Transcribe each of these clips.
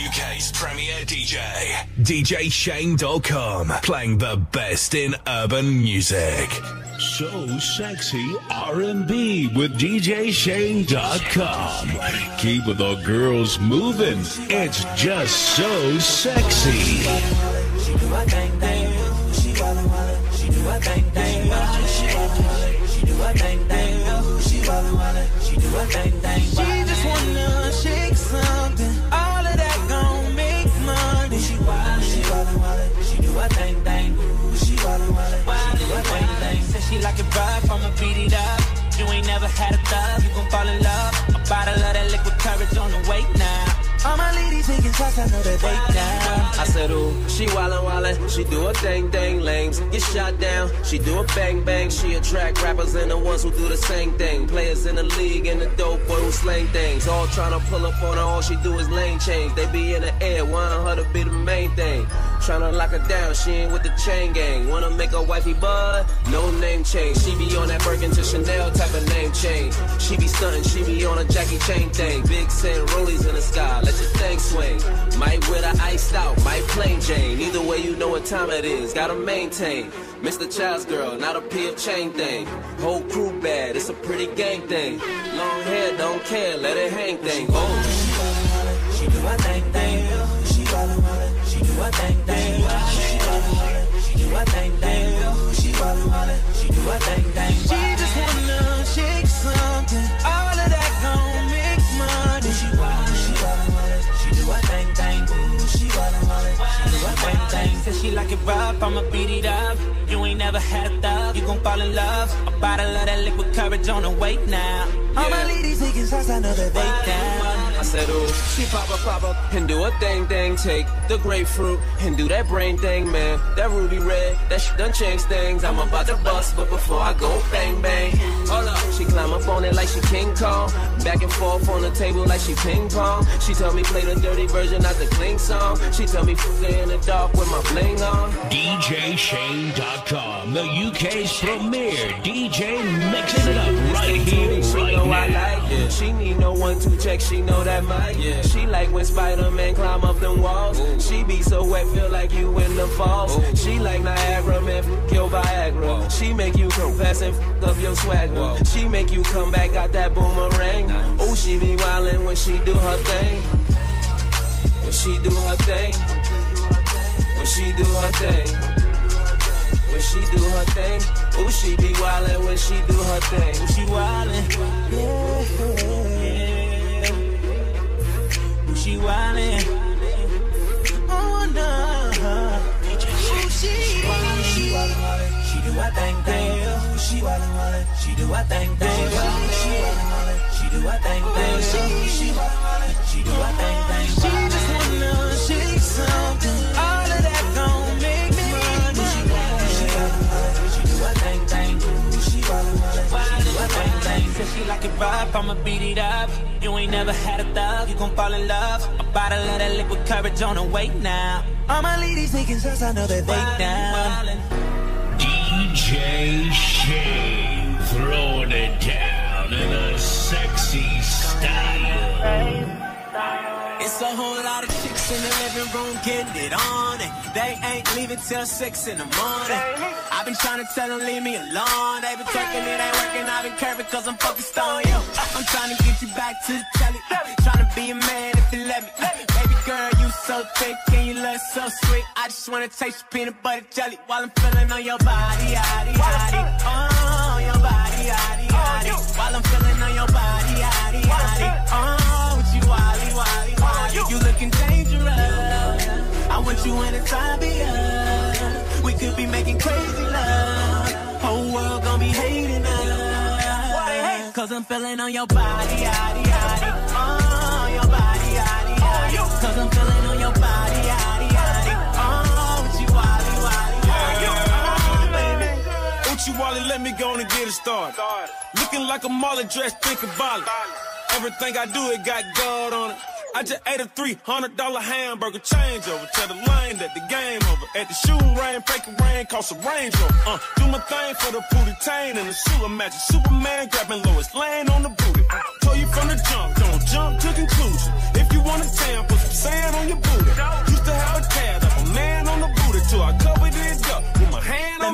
UK's premier DJ. DJShane.com, playing the best in urban music. So sexy R&B with DJShane.com. Keeping the girls moving. It's just so sexy. She do her thing, thing. She wallin', wallin'. She do her thing, thing. She do her thing, thing. She wallin', wallin'. She do her thing, thing. She just wanna shake something. All of that gon' make money. She wallin', wallin'. She do her thing, thing. She wallin', wallin'. She do her thing, thing. Said she like it rough, I'ma beat it up. You ain't never had a thug, you gon' fall in love. A bottle of that liquid courage on the way now. All my ladies taking shots, I know that they down. I said, ooh, she wildin', wildin', she do a thing, dang, lames get shot down, she do a bang, bang. She attract rappers and the ones who do the same thing. Players in the league and the dope boy who slang things. All tryna pull up on her, all she do is lane change. They be in the air, wantin' her to be the main thing. Tryna lock her down, she ain't with the chain gang. Wanna make her wifey bud, no name change. She be on that Birkin to Chanel type of name change. She be stuntin', she be on a Jackie Chain thing. Big Sin rollies in the sky, let your thing swing. Might with her iced out, might plain Jane. Either way you know what time it is, gotta maintain. Mr. Child's girl, not a P of chain thing. Whole crew bad, it's a pretty gang thing. Long hair, don't care, let it hang thing. Oh. She do her thing, thing. She wallin', wallin'. She do her thing, thing. She wallin', wallin'. She do her thing, thing. She wallin', wallin'. She do her thing, thing. She just wanna shake something. All of that gon' make money. She wallin', wallin'. She do her thing, thing. She wallin', wallin'. She do her thing, thing. Said she like it rough, I'ma beat it up. You ain't never had a thug, you gon' fall in love. A bottle of that liquid courage on the way now. All my ladies taking shots, I know that they down. I said, ooh, she pop up, and do a thing, take the grapefruit, and do that brain thing, man. That ruby red, that shit done changed things. I'm about to bust, but before I go, bang, bang. Hold up, she climb up on it like she King Kong. Back and forth on the table like she ping pong. She tell me play the dirty version, not the clean song. She tell me fuck her in the dark with my bling on. DJShane.com, the UK's premier DJ, mixing it up right here, right now. now. I like it. She need no 1-2 check, she know that mic. Yeah. She like when Spider-Man climb up them walls. Ooh. She be so wet, feel like you in the falls. Ooh. She like Niagara, man, f*** your Viagra. Whoa. She make you come fast and f*** up your swag. Whoa. She make you come back, got that boomerang. Nice. Ooh, she be wildin' when she do her thing. When she do her thing. When she do her thing. When she do her thing. Ooh, she be wildin' when she do her thing. Ooh, she wildin'. Yeah. Ooh, she wildin'. Oh, no. Ooh, she wallin', wallin'. She do her thing, thing. She wallin', wallin'. She do her thing, thing. She wallin', wallin'. She do her thing, thing. She wallin', wallin'. She do her thing, thing. She just wanna shake something. All of that gon' make me money. She wallin', wallin'. She do her thing, thing. She wallin', wallin'. She do her thing, thing. Said she like it rough, I'ma beat it up. You ain't never had a thug, you gon' fall in love. A bottle of that liquid courage on the way now. All my ladies taking shots, I know that they down. DJ Shane throwing it down in a sexy style. It's a whole lot of chicks in the living room getting it on, and they ain't leaving till 6 in the morning. I've been trying to tell them leave me alone. They been twerking, it ain't working. I've been curving cause I'm focused on you. I'm trying to get you back to the telly. Trying to be a man if you let me. Baby girl, you so thick and you look so sweet. I just wanna taste your peanut butter jelly while I'm feeling on your body, yaddy, yaddy. Oh, your body, yaddy, yaddy. While I'm feeling on your body, yaddy, yaddy. Oh, with you, wally, wally, wally. You looking dangerous. I want you anytime, be us. We could be making crazy love. Whole world gon' be hating us. Cause I'm feeling on your body, yaddy, yaddy. Oh, your body, yaddy, yaddy. Cause I'm feeling on your body, yaddy, yaddy. Oh, with you, wally, wally, wally. Oh, baby. Uchi Wally, let me go on and get it started. Looking like a Marley dress, thinking volley. Everything I do, it got God on it. I just ate a $300 hamburger changeover. Tell the lane that the game over. At the shooting range, fake a rain, cost a Range Rover. Do my thing for the booty tain and the suit. Imagine Superman grabbing Lois Lane on the booty. Told you from the jump, don't jump to conclusion. If you want to tan, put some sand on your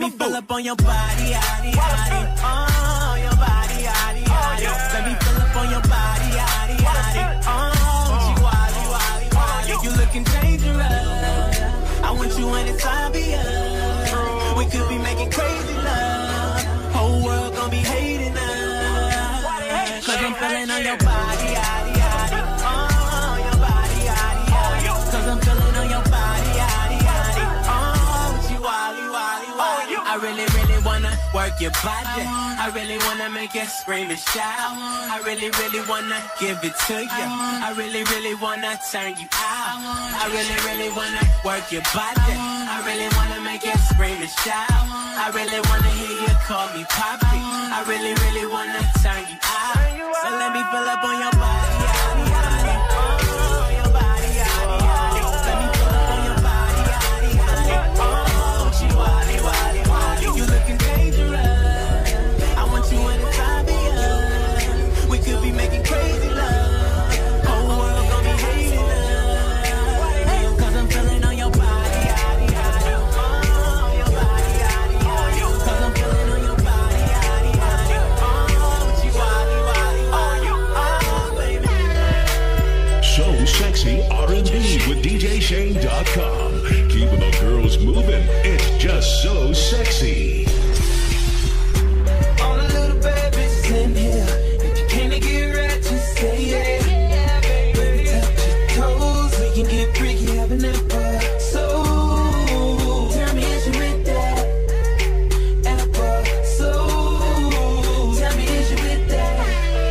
me fill up on your body, yaddy, yaddy. Oh, your body, yaddy, yaddy. Let me fill up on your body, yaddy, yaddy. Oh, chihuahua, wally, wally. You looking dangerous. I want you when it's obvious. We could be making crazy love. Whole world gon' be hating us. Cause I'm feeling on your body, yaddy, yaddy. Oh, your body, yaddy, yaddy. Cause I'm feeling on your body, yaddy, yaddy. Oh, chihuahua, wally, wally. I really, really wanna work your body. I really wanna make you scream and shout. I really, really wanna give it to you. I really, really wanna turn you out. I really, really wanna work your body. I really wanna make you scream and shout. I really wanna hear you call me Poppy. I really, really wanna turn you out. So let me fill up on your body, yaddy, yaddy. Oh, your body, yaddy, yaddy. Let me fill up on your body, yaddy, yaddy. Oh, chihuahua, wally, wally. You looking dangerous. I want you when it's obvious. We could be making crazy love. Whole world gon' be hating us. Cause I'm feeling on your body, yaddy, yaddy. Oh, your body, yaddy, yaddy. Cause I'm feeling on your body, yaddy, yaddy. Oh, chihuahua, wally, wally. Oh, baby. So Sexy R&B with DJShane.com. Keeping the girls moving. It's just so sexy. All the little bad bitches in here. If you can't get right, just say yeah. Baby, touch your toes. We can get freaky, having that bar. So, tell me, is you with that? At a bar. So, tell me, is you with that?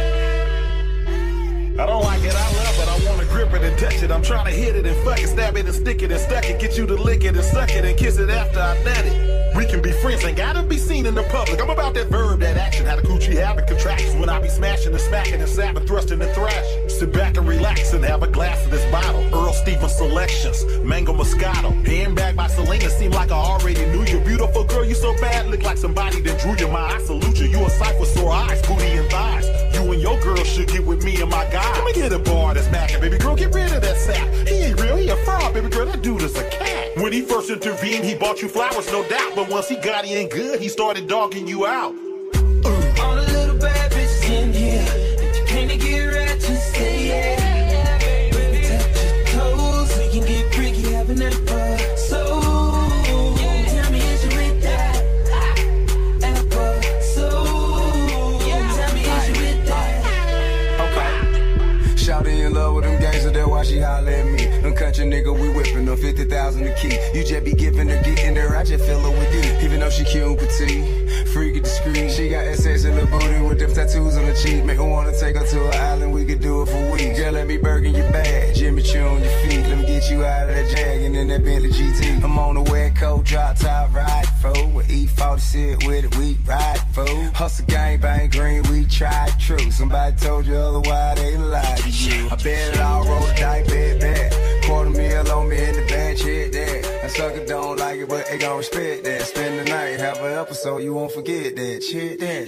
I don't like it, I love it, I wanna grip it and touch it. I'm trying to hit it and fuck it, stab it and stick it and stuck it. Get you to lick it and suck it and kiss it after I nut it. We can be friends, ain't gotta be seen in the public. I'm about that verb, that action, how the coochie habit contractions. When I be smashing and smacking and sapping, thrusting and thrashing. Sit back and relax and have a glass of this bottle. Earl Stevens Selections, Mango Moscato. Handbag by Selena, seem like I already knew you. Beautiful girl, you so bad, look like somebody that drew you. My I salute you, you a sight with sore eyes, booty and thighs. You and your girl should get with me and my guy. Let me get a bar that's macking, baby girl, get rid of that sap. He ain't real, he a fraud, baby girl, that dude is a cat. When he first intervened, he bought you flowers, no doubt. But once he got he ain't good, he started dogging you out. All the little bad bitches in here. If you can't get right, just say yeah. Baby, touch your toes. We can get freaky, having that bar. So, tell me, is you with that? At a bar. So, tell me, is you with that? Okay. Shawty in love with them gangsters, that's why she holler at me. Them country nigga, we whipping them 50,000 a key. You just be giving her, getting her, I just feel her with you. Even though she cute and petite, freaky discreet. She got SS in the booty with them tattoos on her cheek. Make her wanna take her to an island, we could do it for weeks. Girl, let me Bergen your bag, Jimmy Choo on your feet. Let me get you out of that Jag and in that Bentley GT. I'm on the wet coat, drop top, ride forward. With E40 sit with it, we ride forward. Hustle gang, bang green, we tried true. Somebody told you otherwise, they lied to you. I bet it all, roll the dice, bet that. $250,000 on me in the bag, check that. A sucker don't like it, but they gon' respect that. Spend the night, have an episode, you won't forget that. Check that.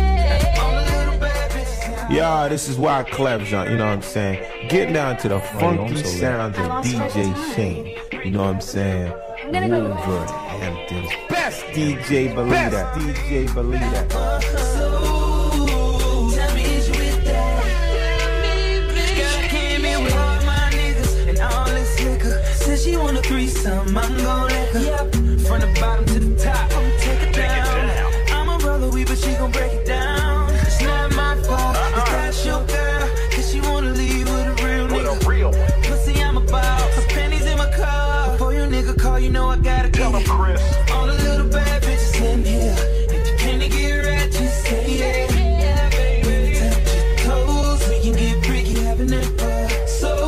Yeah, this is why Clevejon, you know what I'm saying? Getting down to the funky sounds of DJ Shane, you know what I'm saying? Wolverhampton's best DJ, believe that. DJ, believe that. Says she want a threesome, I'm gon' let her. Yep. From the bottom to the top, I'ma take it down. I'm a brother, but she gon' break it down. It's not my fault, it's that your girl. Cause she wanna leave with a real nigga. With a real one. Pussy, I'm about some pennies in my car. Before your nigga call, you know I gotta tell him, Chris. All the little bad bitches in here. If you can't get right, just say yeah. Baby, touch your toes, we can get freaky, having that bar. So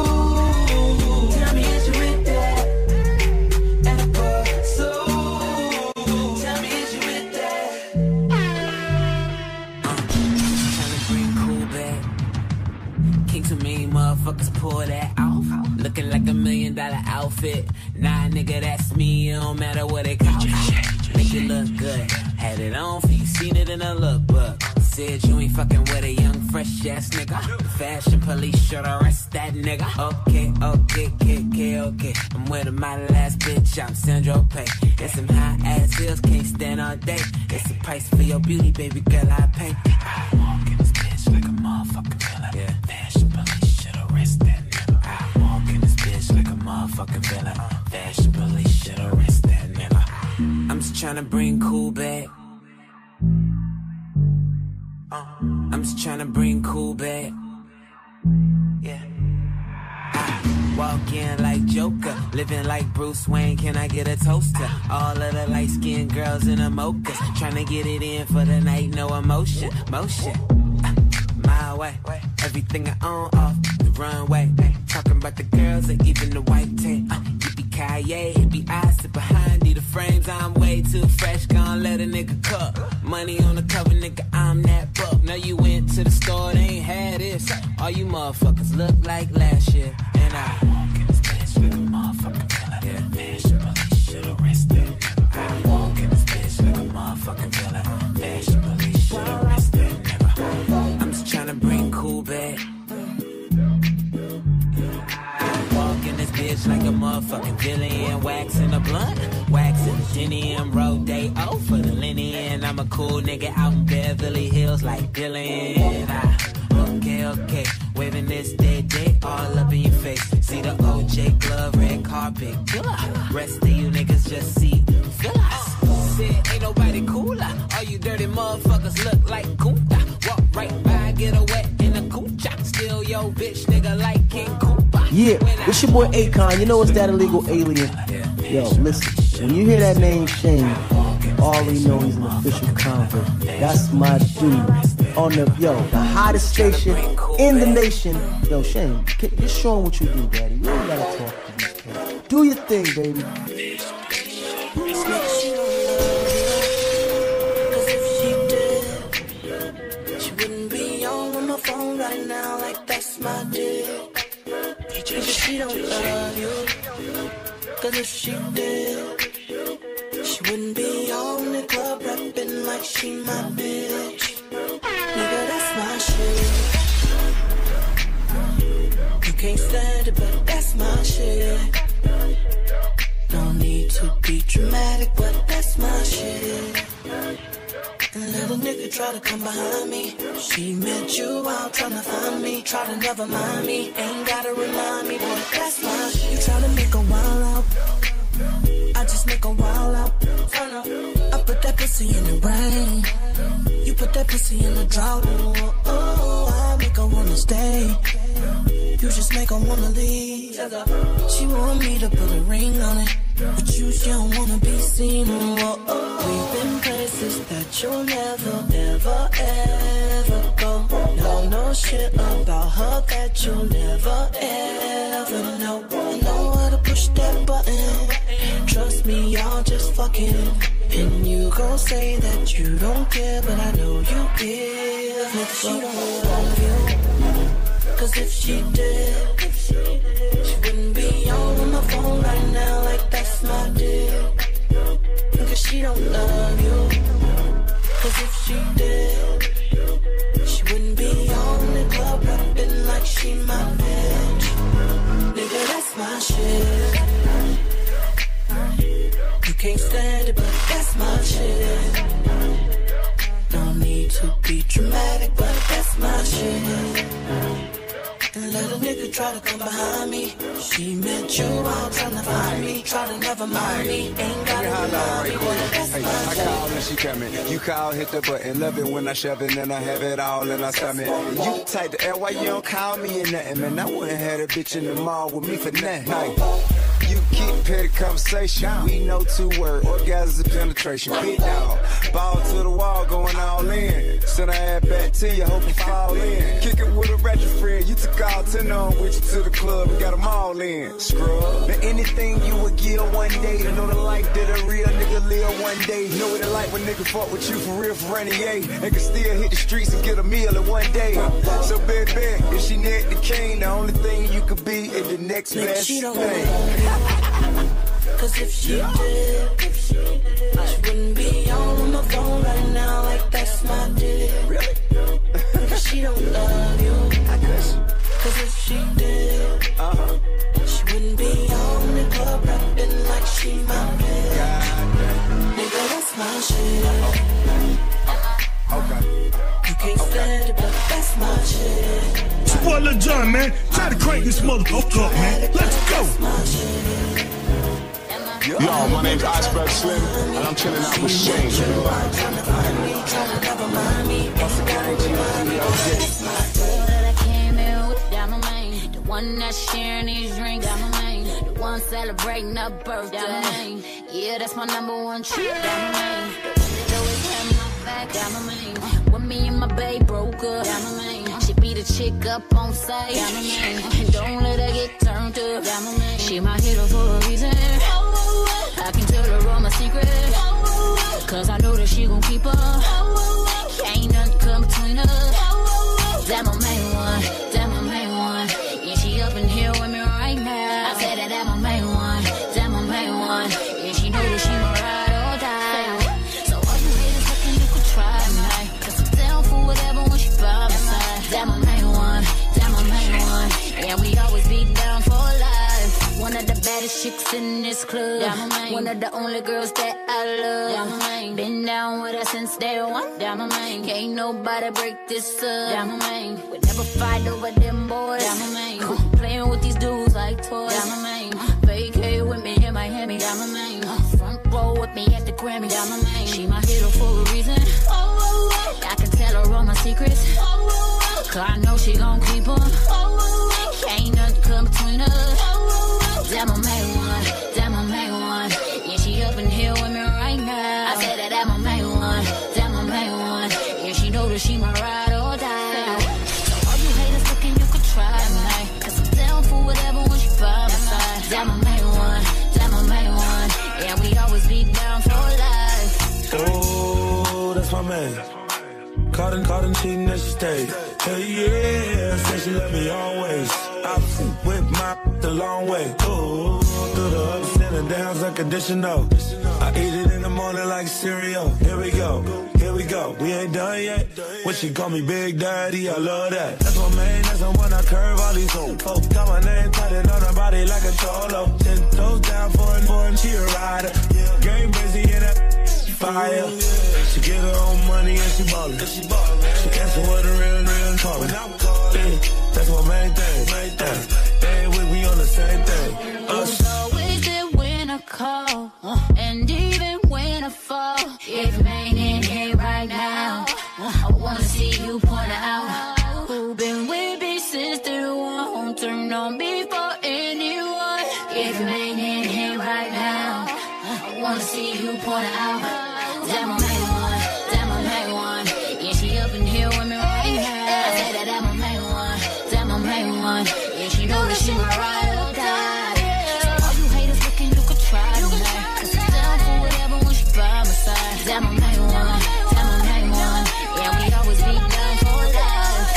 motherfuckers pull that off. Looking like $1 million outfit. Nah, nigga, that's me. It don't matter what it costs. Make it look good. Had it on for you, seen it in a lookbook. said you ain't fucking with a young, fresh ass nigga. The fashion police should arrest that nigga. Okay. I'm with a model ass bitch, I'm Sandro Pay. And some high ass heels, can't stand all day. It's the price for your beauty, baby girl, I pay. I walk in this bitch like a motherfucking villain. Yeah. Fashion police should arrest that nigga. I walk in this bitch like a motherfucking villain. Fashion police should arrest that nigga. I'm just tryna bring cool back. I'm just tryna bring cool back. Yeah. I walk in like Joker, living like Bruce Wayne. Can I get a toaster? All of the light-skinned girls in the mochas, tryna get it in for the night, no emotion. My way, everything I own off the runway. Talking about the girls and even the white tape. Yippee-ki-yay, hippie eyes sit behind the frames. I'm way too fresh, gon' let a nigga cook. Money on the cover, nigga, I'm that buck. Now you went to the store, they ain't had this. All you motherfuckers look like last year. And I walk in this bitch like a motherfucking villain. Yeah, fashion police should arrest that nigga. I walk in this bitch like a motherfucking villain. Fashion police should arrest that nigga. I'm just tryna bring cool back. Bitch like a motherfucking villain, waxing a blunt, waxing Denium Rodeo for the Linnean. I'm a cool nigga out in Beverly Hills like Dylan. Okay, waving this day all up in your face. See the OJ glove, red carpet killer. Rest of you niggas just see fillers. Said ain't nobody cooler. All you dirty motherfuckers look like Kunta. Walk right by, get a wet in a coocha. Steal your bitch nigga like King Koopa. Yeah, it's your boy Akon. You know it's that illegal alien. Yo, listen, when you hear that name Shane, already know he's an official convert. That's my dude. On the the hottest station in the nation. Yo, Shane, just show him what you do, daddy. You don't gotta talk to these kids. Do your thing, baby. She wouldn't be on my phone right now, like that's my deal. If she don't love you, cause if she did, she wouldn't be on the club rapping like she my bitch. Nigga, that's my shit. You can't stand it, but that's my shit. No need to be dramatic, but that's my shit. And let a nigga try to come behind me. She met you while trying to find me. Try to never mind me. Ain't gotta remind me, boy, that's my shit. You try to make a wild out. I just make a wild out. I put that pussy in the rain. You put that pussy in the drought. Oh, I make her wanna stay. You just make her wanna leave. She want me to put a ring on it, but you don't wanna be seen. We've been places that you'll never, ever, ever go. No shit about her that you'll never, ever know. I know how to push that button. Trust me, y'all just fucking. And you gon' say that you don't care, but I know you give. If she don't love you, cause if she did, she wouldn't be on my phone right now like that's my deal. Cause she don't love you, cause if she did, she wouldn't be on the club rapping like she my bitch. Nigga, that's my shit. You can't stand it, but that's my shit. Don't need to be dramatic, but that's my shit. And let a nigga try to come behind me. She met you while trying to find me. Try to never mind me. Ain't gotta remind me, boy, that's my I call and she coming. You call, hit the button. Love it when I shove it and I have it all in my stomach. You tight the air, why you don't call me or nothing, man? I wouldn't have a bitch in the mall with me for nothing. You keep petty conversation. We know 2 words. Orgasms and penetration. Big dog. Ball to the wall, going all in. Send her ass back to you, hope you fall in. Kick it with a ratchet friend. You took all 10 on with you to the club and got them all in. Scrub. Now anything you would give one day. To know the life that a real nigga live one day. Know what it like when nigga fuck with you for real for rainy day. And can still hit the streets and get a meal in one day. So baby, if she neck the king, the only thing you could be is the next best thing. Cause if she did, she wouldn't be on the phone right now like that's my deal. Cause she don't love you. Cause if she did, she wouldn't be on the club rapping like she my man. Nigga, that's my shit. Okay. You can't stand it, but that's my shit. Spoiler John, man. Try to crank this motherfucker up, man. Let's go. Yo, my name's Iceberg Slim, and I'm chilling out with Shane. The one that's sharing these drinks, the one celebrating a birthday. Yeah, that's my number one trick. The one that always had my back. When me and my babe broke up, she beat a chick up on sight. Don't let her get turned up. She my hero for a reason. I can tell her all my secrets, cause I know that she gon' keep up. Ain't nothing come between us. That my main one, that my main one. Yeah, she up in here with me right now. I said that my main one, that my main one. Yeah, she know that she my ride or die. So all you haters looking, you could try me, cause I'm down for whatever when she by my side. That my main one, that my main one. Yeah, we always be down for life. One of the baddest chicks in this club. One of the only girls that I love. Been down with her since day one. Can't nobody break this up. We never fight over them boys. Playing with these dudes like toys. Vacate with me in Miami. Front row with me at the Grammy. She my hero for a reason. I can tell her all my secrets, cause I know she gon' keep them. Ain't nothing come between us. That my main one, that my main one. Yeah, she up in here with me right now. I said that my main one, that my main one. Yeah, she know that she my ride or die. So all you haters looking, you could try me, cause I'm down for whatever when she by my side. That my main one, that my main one. Yeah, we always be down for life. Oh, that's my man. Caught and cheating and she stayed. Hey yeah, say she love me always. I went the long way. Ooh, through the ups and the downs unconditional. I eat it in the morning like cereal. Here we go, here we go. We ain't done yet. When she call me Big Daddy, I love that. That's my main, that's the one I curve all these old folks. Got my name tatted on her body like a cholo. 10 toes down for a she a rider. Game busy in that fire. She get her own money and she ballin'. She answer what a real callin'. That's my main thing. They with me on the same thing. Who's always there when I call, and even when I fall. If you ain't in here right now, I wanna see you point out. Who been with me since day one, turn on me for anyone. If you ain't in here right now, I wanna see you point out. That my main one, that my main one. Yeah, she up in here with me right now. I said that my main one, that my main one. Yeah, she know that she my ride or die. So all you haters looking, you could try me, cause I'm down for whatever when she by my side. That my main one, that my main one. Yeah, we always be down for life.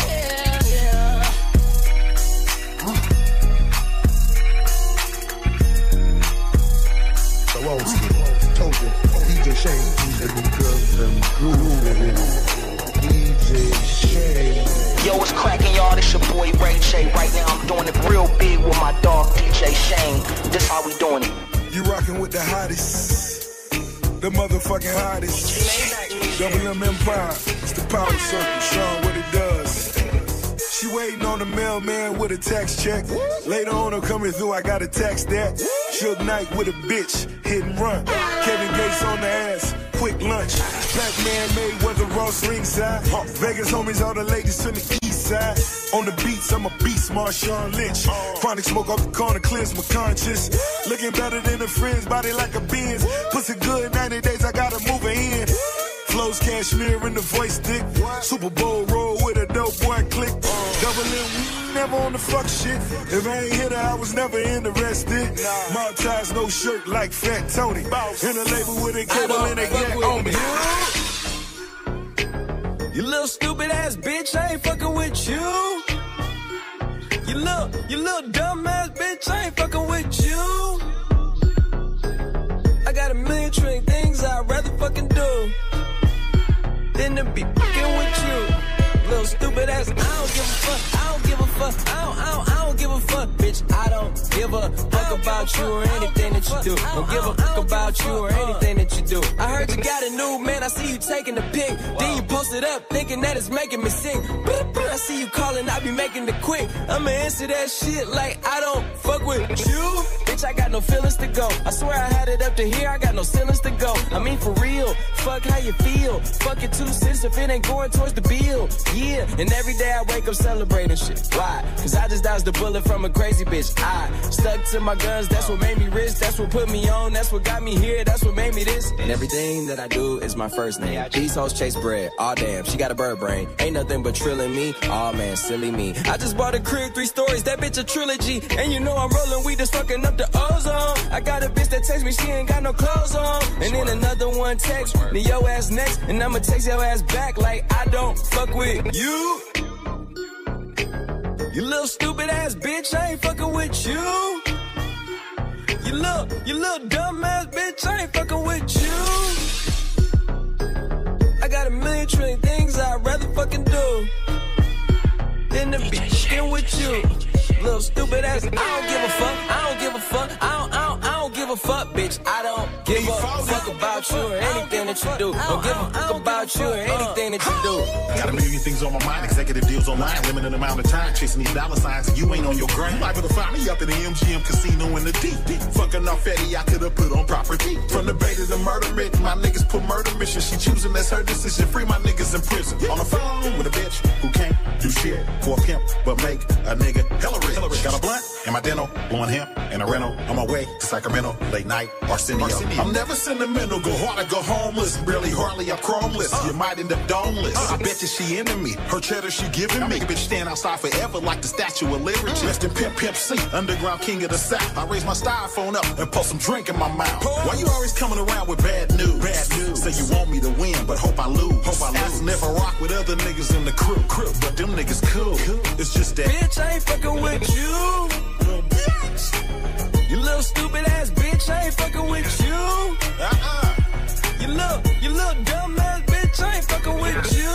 So old school, told you, DJ Shane, and the girls them grooving. DJ Shane. Yo, what's cracking, y'all? This your boy Ray J. Right now, I'm doing it real big with my dog DJ Shane. This how we doing it. You rocking with the hottest, the motherfucking hottest. Double M Empire, it's the power circle, showing what it does. She waiting on the mailman with a tax check. Later on, I'm coming through, I got a tax that. Suge Knight with a bitch, hit and run. Kevin Gates on the ass, quick lunch. Black man made weather Ross ringside. Vegas homies, all the ladies to the east side. On the beats, I'm a beast, Marshawn Lynch. Chronic smoke off the corner, clears my conscience. Looking better than a friend's body like a Benz. Pussy good, 90 days, I gotta move her in. Flows cashmere in the voice stick. Super Bowl roll with a dope boy click. Double M, never on the fuck shit. If I ain't hit her, I was never interested. Mob ties, no shirt like Fat Tony. In a label with a cable and a yak on me. You little stupid ass bitch, I ain't fucking with you. You little dumb ass bitch, I ain't fucking with you. to be fucking with you. Little stupid ass, I don't give a fuck, I don't give a fuck, I don't give a fuck, bitch. I don't give a fuck about you or anything that you do. Don't give a fuck about you or anything that you do. I heard you got a new man, I see you taking the pic. Then you post it up, thinking that it's making me sick. I see you calling, I be making it quick. I'ma answer that shit like I don't fuck with you. Bitch, I got no feelings to go. I swear I had it up to here, I got no ceilings to go. I mean for real, fuck how you feel. Fuck it 2 cents if it ain't going towards the bill. Yeah, and every day I wake up celebrating shit. Why? Cause I just dodged a bullet from a crazy bitch. I stuck to my guns, that's what made me rich. That's what put me on, that's what got me here. That's what made me this. And everything that I do is my first name. These hoes chase bread, aw damn, she got a bird brain. Ain't nothing but trilling me, aw man, silly me. I just bought a crib, 3 stories, that bitch a trilogy. And you know I'm rolling, we just fucking up the ozone. I got a bitch that texts me, she ain't got no clothes on. And then another one text me, your ass next. And I'ma text your ass back like I don't fuck with you. You little stupid ass bitch, I ain't fucking with you. You little dumb ass bitch, I ain't fucking with you. I got a million trillion things I'd rather fucking do than to be fucking with you. Little stupid ass, I don't give a fuck, I don't give a fuck, I don't give a fuck, bitch. I don't give a fuck about you or anything that you do. Don't give a fuck about you or anything that you do. Got a million things on my mind, executive deals online, limited amount of time, chasing these dollar signs, and you ain't on your grind. You liable to find me up in the MGM casino in the deep. Fucking off Eddie, I could've put on property. From the bay to the murder rate, my niggas put murder mission. She choosing, that's her decision. Free my niggas in prison. On the phone with a bitch who can't do shit for a pimp, but make a nigga hella rich. Got a blunt in my dental, blowing hemp in a rental. On my way to Sacramento, late night, Arsenio. I'm never sentimental, go hard or go homeless. Barely, hardly, I'm chromeless. You might end up domeless. I bet you she into me. Her cheddar she giving me. Bitch stand outside forever like the Statue of Liberty. Rest in Pimp C, underground king of the South. I raise my styrofoam up and pour some drink in my mouth. Why you always coming around with bad news? Say you want me to win, but hope I lose. Asking if I rock with other niggas in the crew. But them niggas cool. It's just that bitch, I ain't fucking with you. You little stupid ass bitch, I ain't fucking with you. You little dumb ass bitch, I ain't fucking with you.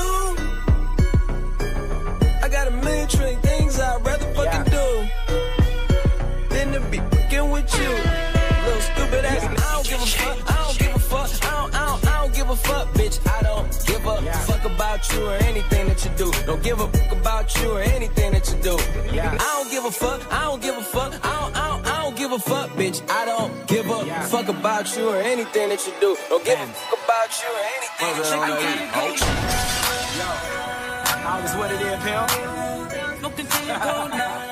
I got a million trillion things I'd rather fucking do than to be fucking with you. Little stupid ass, I don't give a fuck, I don't give a fuck, I don't give a fuck, bitch. I don't give a fuck about you or anything that you do. Don't give a fuck about you or anything that you do. I don't give a fuck, I don't give a fuck, I don't give a fuck, bitch. I don't give a fuck about you or anything that you do. Don't give a fuck about you or anything that you do. Yo, I was what it is, pimp. No continue go now.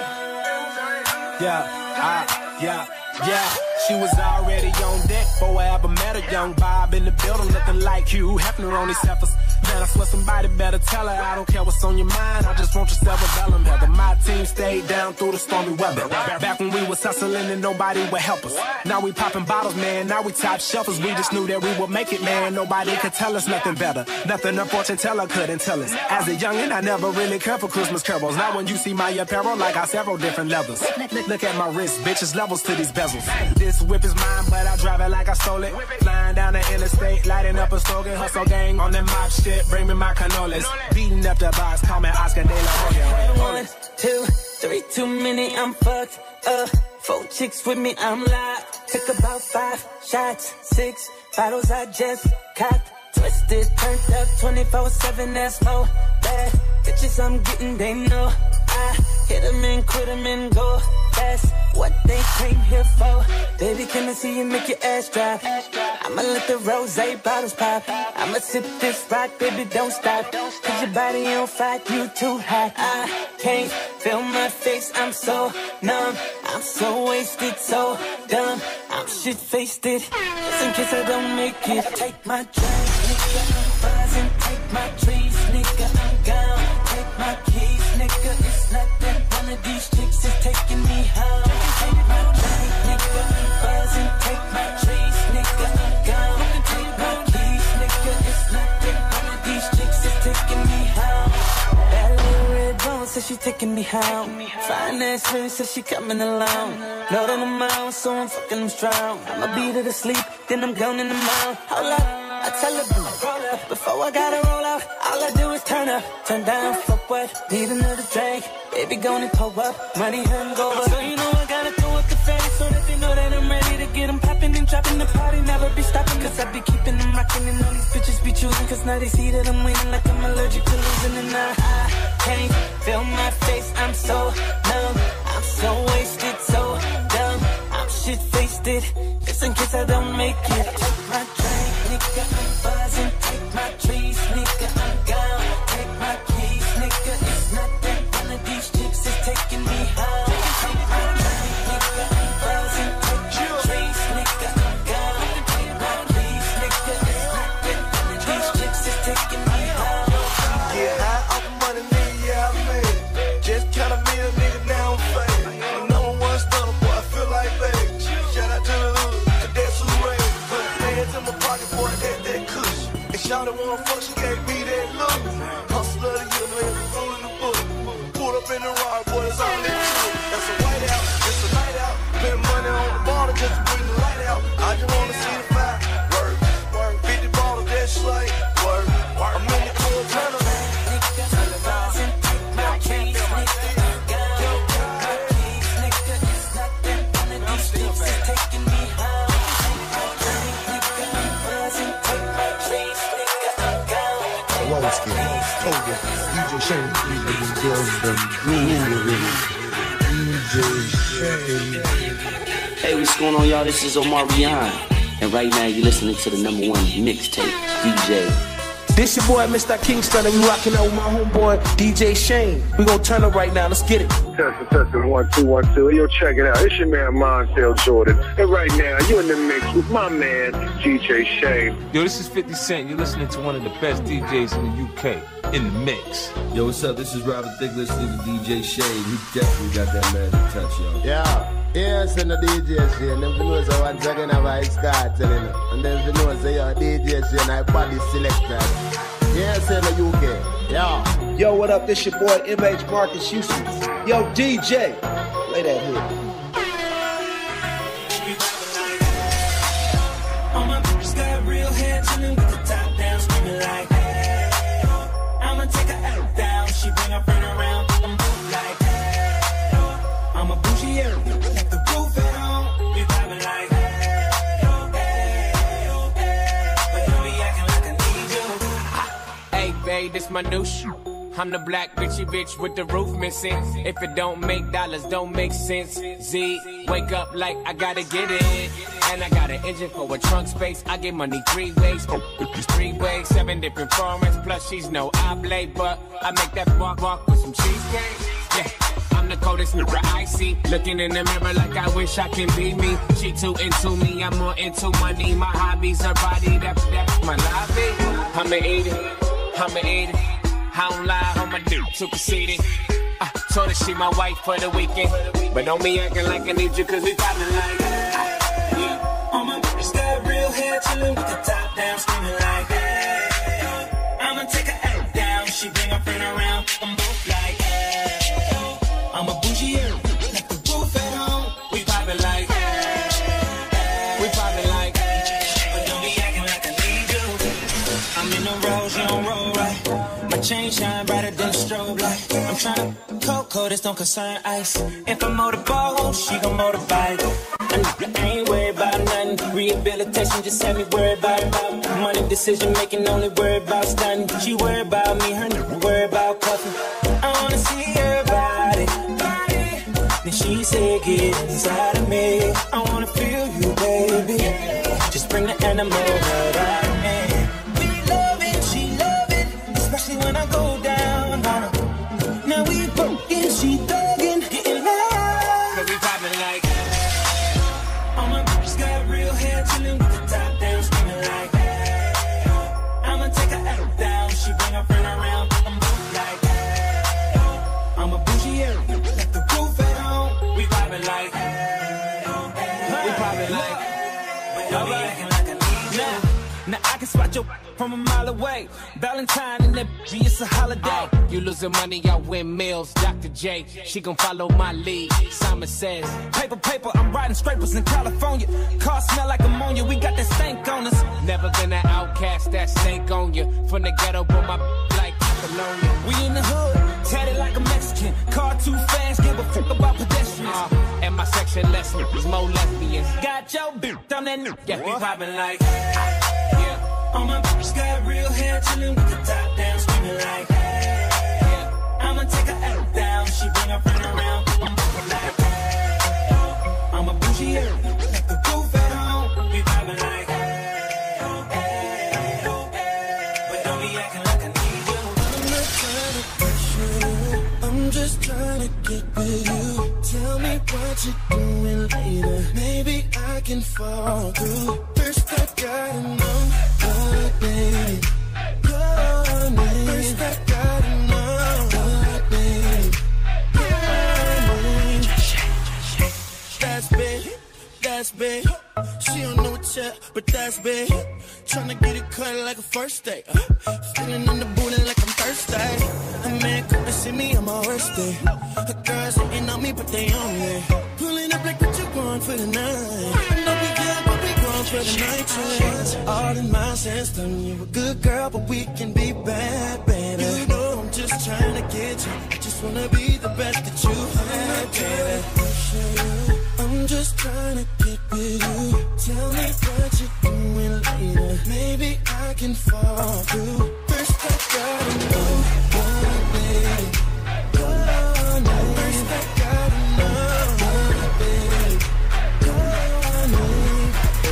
Yeah. She was already on deck before I ever met her. Young Bob in the building looking like Hugh Hefner on these heifers. Man, I swear somebody better tell her I don't care what's on your mind. I just want your cerebellum heather. My team stayed down through the stormy weather. Back when we was hustling and nobody would help us. Now we popping bottles, man. Now we top shelfers. We just knew that we would make it, man. Nobody could tell us nothing better. Nothing a fortune teller couldn't tell us. As a youngin', I never really cared for Christmas carols. Now when you see my apparel, I got several different levels. Look at my wrist, bitches, levels to these bezels. This whip is mine, but I drive it like I stole it. Flying down the interstate, lighting up a slogan. Hustle gang on that mob shit, bring me my cannolis. Beating up the box, call me Oscar De La Hoya. 1, 2, 3, too many, I'm fucked up. 4 chicks with me, I'm live. Took about 5 shots, 6 bottles I just copped. Twisted, turned up 24/7, that's more bad bitches I'm getting, they know I hit them and quit them and go. That's what they came here for. Baby, can I see you make your ass drop? I'ma let the rosé bottles pop. I'ma sip this rock, baby, don't stop. Cause your body on fire, you too hot. I can't feel my face, I'm so numb. I'm so wasted, so dumb. I'm shit-faced, just in case I don't make it. Take my drink, nigga, I'm buzzing. Take my trees, nigga, I'm gone. Take my keys, nigga, it's not that one of these chicks is taking me home. Take my drink, nigga, I'm buzzing. Take my trees, nigga, I'm gone. Take my keys, nigga, it's not that one of these chicks is taking me home. That little red bone says she taking me home. Fine ass ring says she coming along. Know that I'm out, so I'm fucking strong. I'ma beat her to sleep, then I'm gone in the mouth. Hold up. I tell her, roll up. Before I gotta roll out, all I do is turn up. Turn down for what? Need another drink. Baby, gonna pull up. Money hungover. So you know I gotta throw up the face so that they know that I'm ready to get them popping and dropping the party. Never be stopping, cause I be keeping them rocking. And all these bitches be choosing, cause now they see that I'm winning like I'm allergic to losing. And I can't feel my face, I'm so numb. I'm so wasted, so dumb. I'm shit-faced, just in case I don't make it. Take my drink, nigga, I'm buzzing. Take my trees, nigga, I'm gone. Take my keys, nigga, it's nothing. One of these chicks is taking me home. Take my drink, nigga, I'm buzzing. Take my trees, nigga, I'm gone. Take my keys, nigga, it's nothing. One of these chicks is taking me home. Get high off money, nigga, yeah, I made it. Just count a meal, nigga, now I'm faded. Number one stunner, boy, I feel like baby. Shout out to the hood, cadets who raised. Put hands in my pocket, boy, that kush. And Shawty wanna fuck, she gave me that look. Hustle of the year, man, rolling the book. Pulled up in the ride, boy, it's all that shit. That's a white out, it's a night out. Spend money on the bottle just to bring the light out. I just wanna see the fire, work, work. 50 bottles, that's like, work, work. I'm in the club, turn around. DJ Shane, Hey, what's going on, y'all? This is Omarion, and right now you're listening to the #1 mixtape, DJ. This your boy, Mr. Kingston, and we rocking out with my homeboy, DJ Shane. We gonna turn up right now. Let's get it. Testing, 1, 2, 1, 2. Yo, check it out. It's your man, Montel Jordan. And right now, you in the mix with my man, DJ Shane. Yo, this is 50 Cent. You're listening to one of the best DJs in the UK. In the mix. Yo, what's up? This is Robert Thicke listening to DJ Shane. He definitely got that magic touch, yo. Yeah, yes, and the DJ Shane. Them know so once again how I start telling you. And then know say yo, DJ Shane, I body selector. Yes, in the UK. Yeah. Yo, what up? This your boy, MH Marcus Houston. Yo, DJ. Play that hit. All my bitches got real hair, chillin' with the top down, screaming like, hey, I'ma take her out down. She bring her friend around, I'm both like, hey, I'm a bougie, like the roof at home. We vibing like, hey, but you be acting like I need you. Hey, babe, this my new shoe. I'm the black bitchy bitch with the roof missing. If it don't make dollars, don't make sense. Z, wake up like I gotta get it. And I got an engine for a trunk space. I get money 3 ways. 3 ways, 7 different formats. Plus she's no oblate, but I make that walk with some cheesecake. Yeah, I'm the coldest nigga I see. Looking in the mirror like I wish I can be me. She too into me, I'm more into money. My hobbies, her body, that's my lobby. I'ma eat it, I'ma eat it. I don't lie, I'm a dude, too conceited. Told her she my wife for the weekend. But don't be acting like I need you, cause we poppin' like, yeah. All my bitches got real hair, chillin' with the top down, screaming like, hey, I'ma take her out down. She bring her friend around, I'm both like, hey, I'm a bougie, like the roof at home. We poppin' like, we poppin' like, but don't be acting like I need you. I'm in the rose, you don't roll right. My chain shine brighter than a strobe light. I'm tryna cold, this don't concern ice. If I motorboat, she gon' motorbike. I ain't worried about nothing. Rehabilitation just had me worried about money, decision making, only worried about stunning. She worried about me, her nigga worried about cuffing. I wanna see her body. Then she said, get inside of me. I wanna feel you, baby. Just bring the animal right out of me. We love it, she love it, especially when I go down on her. Now we broken, she thuggin', getting loud. Cause we poppin' like, all my bitches got real hair, chillin' with the top down, screaming like, hey, I'ma take her out down. She bring her friend around, I'm both like, hey, I'm a bougie, like the roof at home. we poppin' like, we poppin' like, but don't be acting like I need you. Now I can spot your from a mile away. Valentine and that it's a holiday. You losing money, I win meals. Dr. J, she gon' follow my lead. Simon says, paper, I'm riding scrapers in California. Car smell like ammonia, we got that stank on us. Never been an outcast, that stank on you. From the ghetto, but my like Catalonia. We in the hood, tatted like a Mexican. Car too fast, give a fuck about pedestrians. And my section lesson is more lesbians. Got your bitch on that new, yeah, we poppin' like, yeah. All my bitches got real hair, chillin' with the top down, screamin' like, yeah. I'ma take her out down, she bring her friend around, I'm like, I'm a bougie, like the roof at home, we poppin' like, but don't be acting like I need you. I'm not trying to push you, I'm just trying to get with you. Tell me what you're doing later, maybe I can fall through. First I gotta know what, baby, your name. First I gotta know what, baby, your name. That's big. She don't know it yet, but that's big. Tryna get it cut like a first date. Feeling in the booty like I'm thirsty. A man come to see me on my worst day. A girl's hitting on me, but they on me. Pulling up like what you want for the night. I know we good, but we going for the night train. All in my system, you a good girl, but we can be bad, baby. You know I'm just trying to get you. I just wanna be the best that you had, baby. I'm just trying to get with you. Tell me what you're doing later, maybe I can fall through. First I gotta know what, baby, your name. First I gotta know what, baby, your name.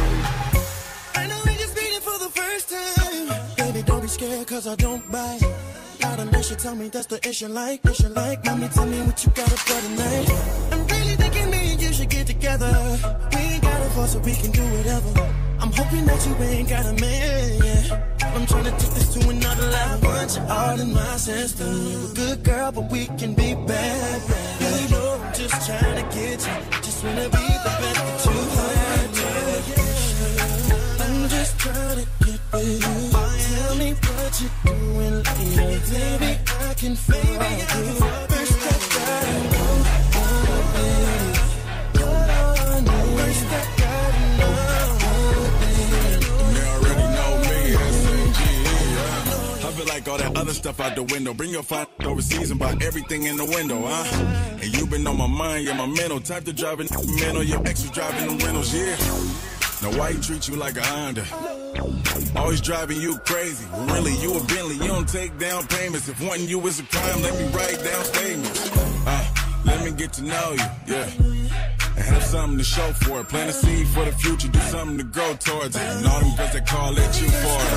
I know we just meeting for the first time. Baby, don't be scared, cause I don't bite. Loud unless you tell me that's the issue like. Mommy, tell me what you got up for tonight. I'm really thinking me and you should get together. We ain't gotta fall so we can do whatever. I'm hoping that you ain't got a man, yeah. I'm trying to take this to another level. Want you all in my system. You're a good girl, but we can be bad. You know I'm just trying to get you. Just wanna be the best that you had, yeah. I'm just trying to get with you. Tell me what you're doing later. Maybe I can fall through. First I gotta know, oh baby, your name. First I gotta know, oh baby. You already know me, S.A.G. I feel like all that other stuff out the window. Bring your fine overseas and buy everything in the window, huh? And you been on my mind, yeah, my mental. Type to driving mental, your ex was driving the rentals, yeah. Now why he treat you like a Honda? Always driving you crazy. Well, really, you a Bentley, you don't take down payments. If wanting you is a crime, let me write down statements. Let me get to know you, yeah. And have something to show for it. Plant a seed for the future, do something to grow towards it. And all them girls that call it you for it.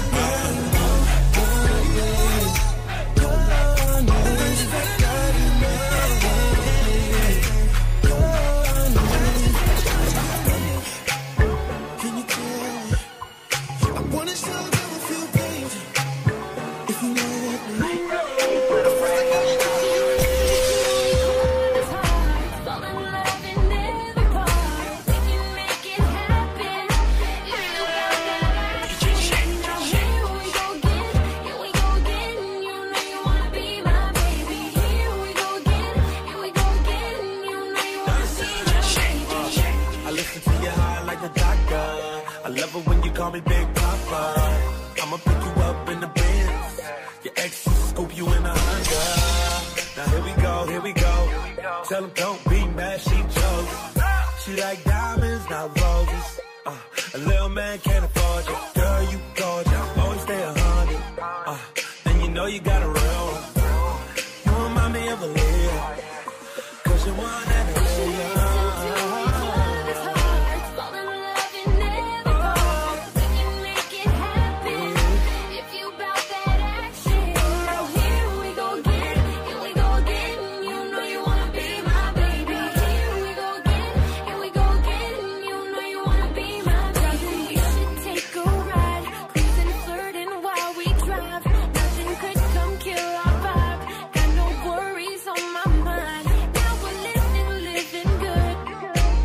Call me Big Papa. I'ma pick you up in the Benz. Your ex scoop you in a Honda. Now here we go. Tell them don't be mad, she chose. She like diamonds, not roses. A little man can't afford you. Girl, you gorgeous. Always stay 100. Then you know you got a real one. You remind me of a Leah. Cause you're one and a million.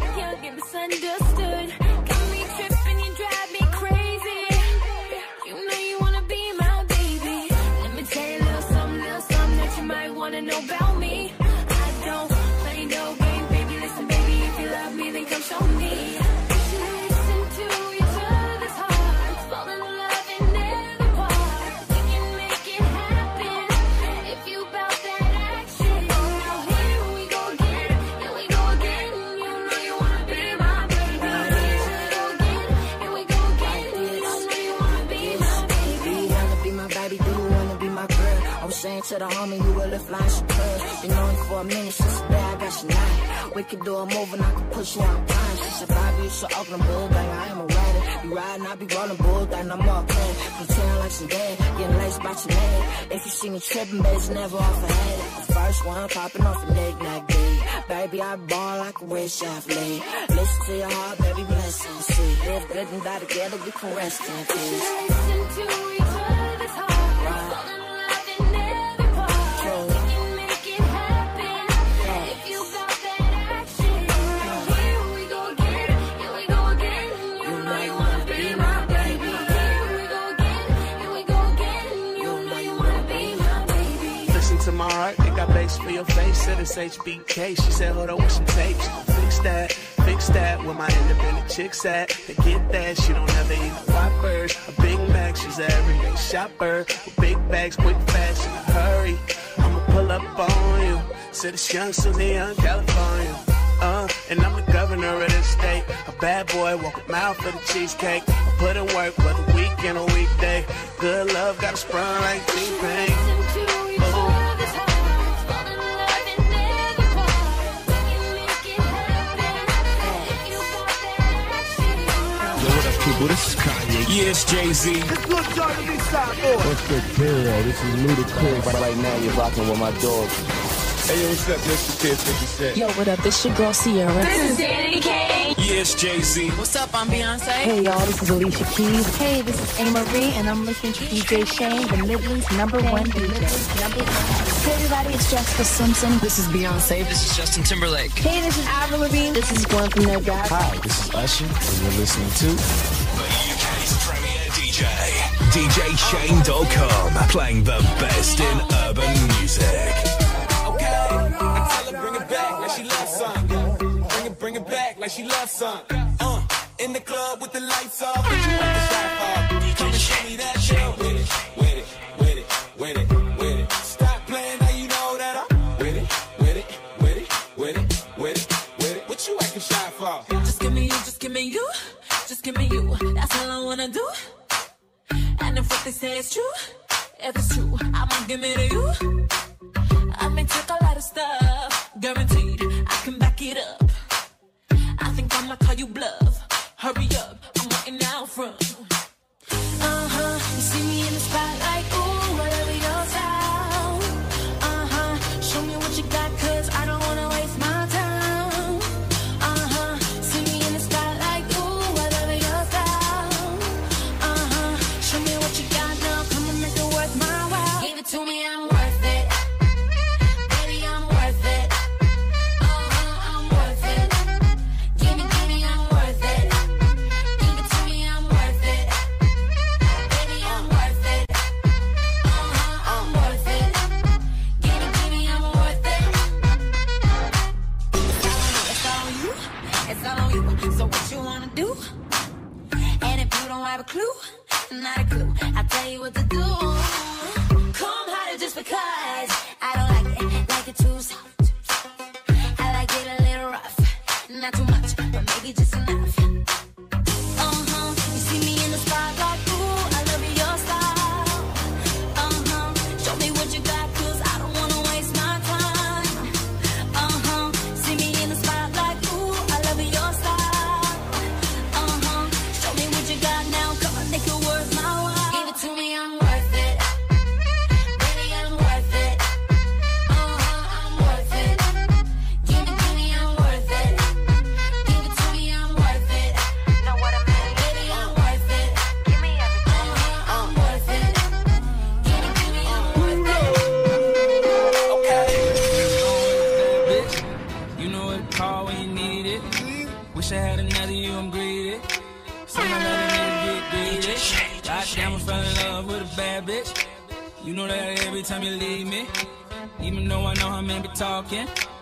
Understood. Got me tripping, you drive me crazy. You know Saying to the homie, you will lift line superb. Been knowing for a minute since the day I got you now. We can do a move and I can push you out time. She said, Bobby, you so Oakland bull gang. I am a rider. You riding, I be rolling bull gang. I'm all clean. Pretend like some dead. Getting laced by your leg. If you see me tripping, baby, it's never off a head. The first one popping off a knick-knack day. Baby, I ball like a wish athlete. Listen to your heart, baby, bless and see. Live good and die together, we can rest in peace. Listen to each other's heart. Right. To my heart, they got bass for your face, said it's HBK. She said, hold on, with some tapes. Fix that, where my independent chicks at. They get that, she don't ever eat Whoppers. A Big Mac, she's an everyday shopper. With big bags, quick, fast, in a hurry. I'ma pull up on you. Said it's young, so they young California. And I'm the governor of this state. A bad boy, walk a mile for the cheesecake. I put in work, whether weekend or weekday. Good love, got a sprung like T-Pain. Well, this is Kanye. Yeah, it's Jay-Z. It's good job to be side. What's the deal? This is Ludacris. Right now, you're rocking with my dog. Hey, yo, what's up? This is Kid 50 Cent. Yo, what up? It's your girl Sierra. This is Danny K. Yeah, it's Jay-Z. What's up? I'm Beyonce. Hey, y'all. This is Alicia Keys. Hey, this is A. Marie, and I'm listening to DJ Shane, the Midlands #1 DJ. Hey, everybody. It's Jessica Simpson. This is Beyonce. This is Justin Timberlake. Hey, this is Avril Lavigne. This is Gwen from No Doubt. Hi, this is Usher, and you're listening to the UK's premier DJ, DJShane.com, playing the best in urban music. Bring it back like she loves something. Bring it back like she loves something. In the club with the lights off, but you want the shot off. Come and show me that shit. With it. Stop playing now, you know that I'm with it. What you acting shy for? Just give me you, just give me you, just give me you. That's all I wanna do. And if what they say is true, if it's true, I'ma give it to you. I may take a lot of stuff, guaranteed I can back it up. I think I'ma call you bluff. Hurry up, I'm waiting out front. You see me in the spotlight, ooh, whatever your style. Show me what you got, cause I don't wanna waste my time. See me in the spotlight, ooh, whatever your style. Show me what you got now, come and make it worth my while. Give it to me, I'm worth it. A clue, not a clue. I'll tell you what to do. Come harder just because I don't like it too soft. I like it a little rough, not too much, but maybe just enough. You see me in the spotlight, ooh, I love your style. Show me what you got, cause I don't wanna waste my time. See me in the spotlight, ooh, I love your style. Show me what you got now. Make it worth my while. Give it to me, I'm worth it. Baby, I'm worth it. I'm worth it. Give me, I'm worth it. Give it to me, I'm worth it. Know what I mean? Baby, I'm worth it. Give me everything. I'm worth it. Give me, I'm worth it. Okay. Bitch, you know what to call when you need it. Wish I had another you, I'm greedy. Someone let a nigga get greedy. Goddamn, I fell in love with a bad bitch. You know that every time you leave me, even though I know how men be talking, I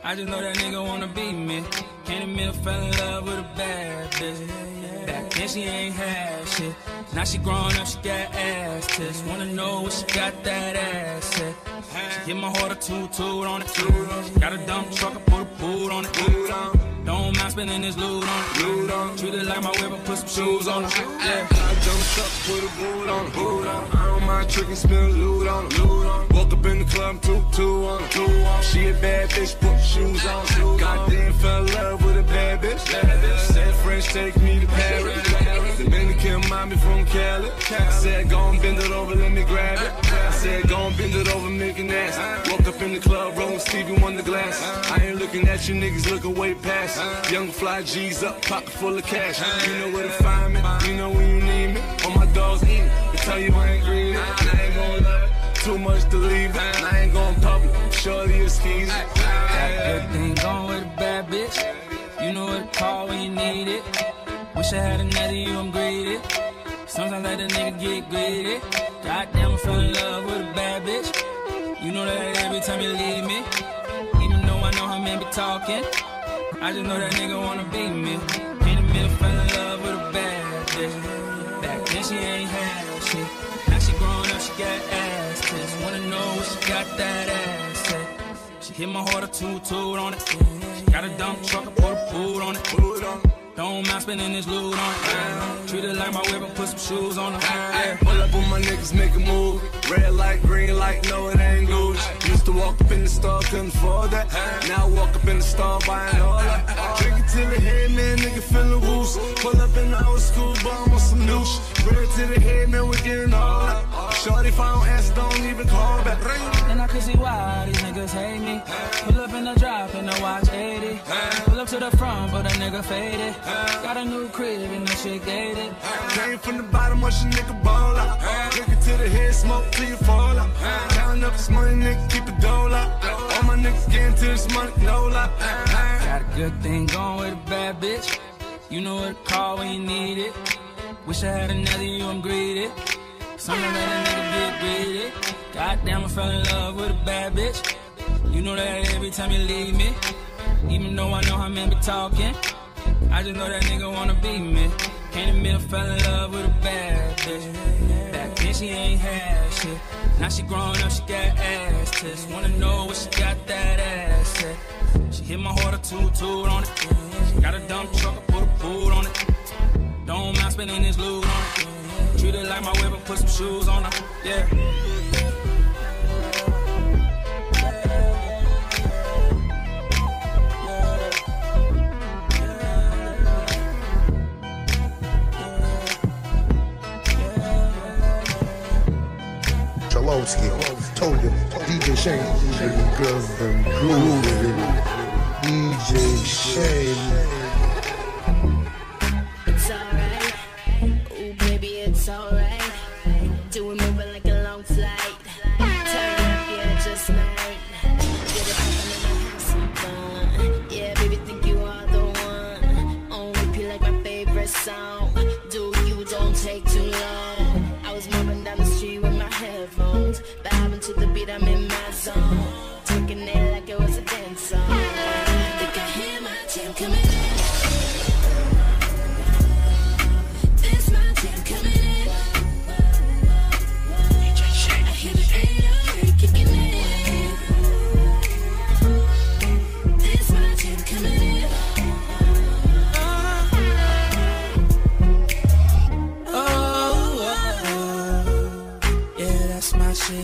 I just know that nigga wanna be me. Can't admit I fell in love with a bad bitch. Back then she ain't had shit. Now she grown up, she got ass tits. Wanna know what she got that ass at. She hit my heart a toot on it. She got a dump truck, I put a boot on it. Don't mind spending this loot on it. Treat it like my whip, I put some shoes on it. Yeah. I jumped up, put a boot on it. I don't mind tricking, spin loot on it. Woke up in the club, two on it. She a bad bitch, put shoes on. Goddamn, fell in love with a bad bitch. Said French, take me to Paris. Dominican mommy from Cali. I said, go and bend it over, let me grab it. I said, go and bend it over, make it nasty. Woke up in the club, rolling Stevie Wonder glass. I ain't looking at you niggas, looking way past. Young fly G's up, pocket full of cash. You know where to find me, you know when you need me. All my dogs eat it, they tell you I ain't greedy. I ain't gon' love it, too much to leave it. I ain't gon' public, shorty is skeezy. Got everything going with a bad bitch. You know what to call when you need it. Wish I had another you, I'm greedy. Sometimes I let a nigga get greedy. Goddamn, I fell in love with a bad bitch. You know that every time you leave me. Even though I know how men be talking, I just know that nigga wanna be me. Can't admit I fell in love with a bad bitch. Back then she ain't had shit. Now she grown up, she got ass tits. Wanna know what she got that ass at. She hit my heart a toot on it. She got a dump truck, I put a boot on it. Don't mind spending this loot on it. Treat it like my whip, I put some shoes on it. Pull up on my niggas, make a move. Red light, green light, no it ain't Gucci. Used to walk up in the store, couldn't afford that. Now I walk up in the store, buying all that. Drink it till the head, man, nigga feeling loose. Pull up in the old school, bomb on some new shit. Red to the head, man, we getting all that. Shorty, if I don't answer, don't even call back. And I can see why these niggas hate me. Pull up in the drop and the watch 80. Pull up to the front, but a nigga faded. Got a new crib and that shit gated. Came from the bottom, watch a nigga ball out. Drink it to the head, smoke till you fall out. Counting up this money, nigga, keep it dole out. All my niggas getting to this money, no lie. Got a good thing going with a bad bitch. You know what to call when you need it. Wish I had another you, I'm greedy. Sometimes let a nigga get greedy. Goddamn, I fell in love with a bad bitch. You know that every time you leave me. Even though I know how men be talking, I just know that nigga wanna be me. Can't admit I fell in love with a bad bitch. Back then she ain't had shit. Now she grown up, she got ass tits. Wanna know what she got that ass at. She hit my heart a toot on it. She got a dump truck, I put a boot on it. Don't mind spending this loot on it. Treat it like my whip, I put some shoes on her. Yeah. Told him, DJ Shane, girls them grooving. DJ Shane. It's alright, ooh baby, it's alright. Do it moving like a long flight. Turn up, yeah, just might. Get it poppin' and have some fun. Yeah, baby, think you are the one. On repeat like my favorite song. Do you, don't take too long. I was moving down the street with my headphones, vibing to the beat, I'm in my zone. Taking it like it was a dance song. Think I hear my jam coming in. This my jam coming in. I hear the 808 kicking in. This my jam coming in. My shit.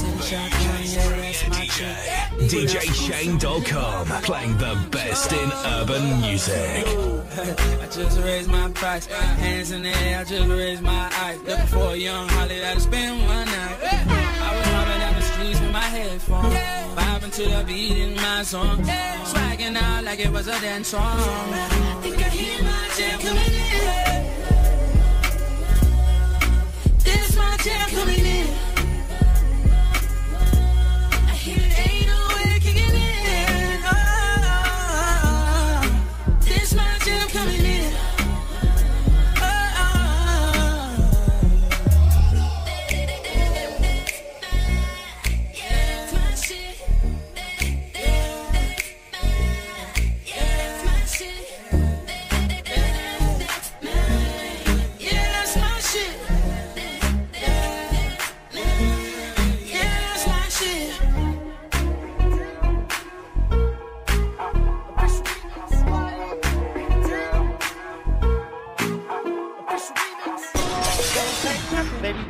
DJShane.com, playing the best in urban music. I just raised my price, hands in the air, I just raised my eyes. Looking for a young Holly that'll spend one night. I was running down the streets with my headphones, vibing to the beat in my song, swagging out like it was a dance song. I think I hear my jam coming in. This my jam coming in. Coming in.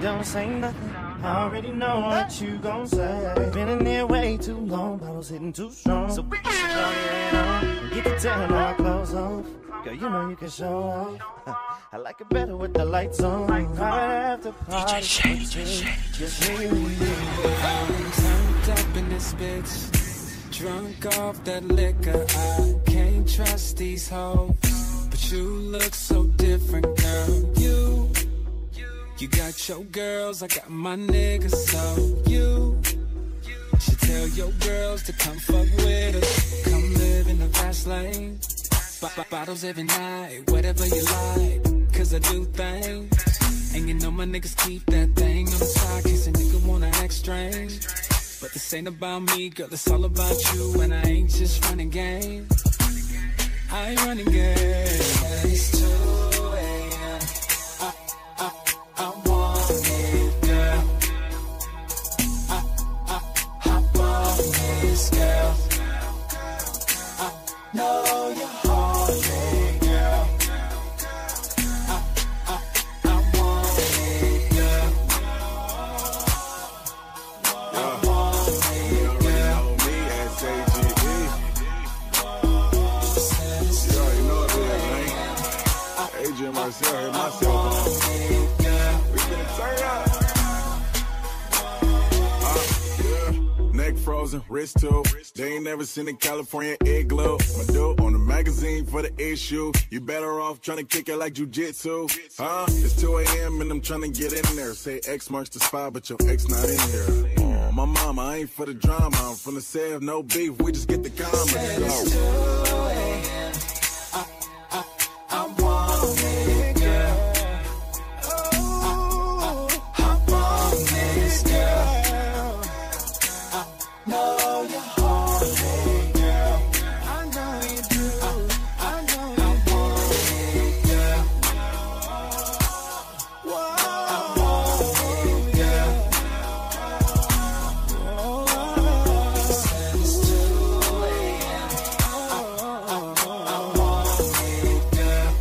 don't say nothing. I already know what you gon' say. Been in there way too long, bottles hitting too strong. So we can sit down here and get the tail on our clothes off. Girl, you know you can show off. I like it better with the lights on. Right after party. Just me and you. I'm turned up in this bitch, drunk off that liquor. I can't trust these hoes, but you look so different, girl. You got your girls, I got my niggas, so you should tell your girls to come fuck with us. Come live in the fast lane. Bottles every night, whatever you like, cause I do things. And you know my niggas keep that thing on the side, case a nigga wanna act strange. But this ain't about me, girl, it's all about you. And I ain't just running game, I ain't running game. It's 2 a.m. I want it, girl. Hop on this, girl. I know you're horny, girl. I want it, girl. I want it, girl. You know me as AGE. You already know it is, man. Adrian Marcel hit myself on. Neck frozen, wrist too. They ain't never seen a California igloo. My dude on the magazine for the issue. You better off trying to kick it like jujitsu. Huh? It's 2 a.m. and I'm trying to get in there. Say X marks the spot, but your ex not in here. Oh, my mama, I ain't for the drama. I'm from the South, no beef. We just get the comment. It's 2 a.m. I want it, girl. Hop on this, girl. Know you're horny, girl. I know you do. I know you want it, girl. I want it, girl. It's 2 a.m. I want it, girl.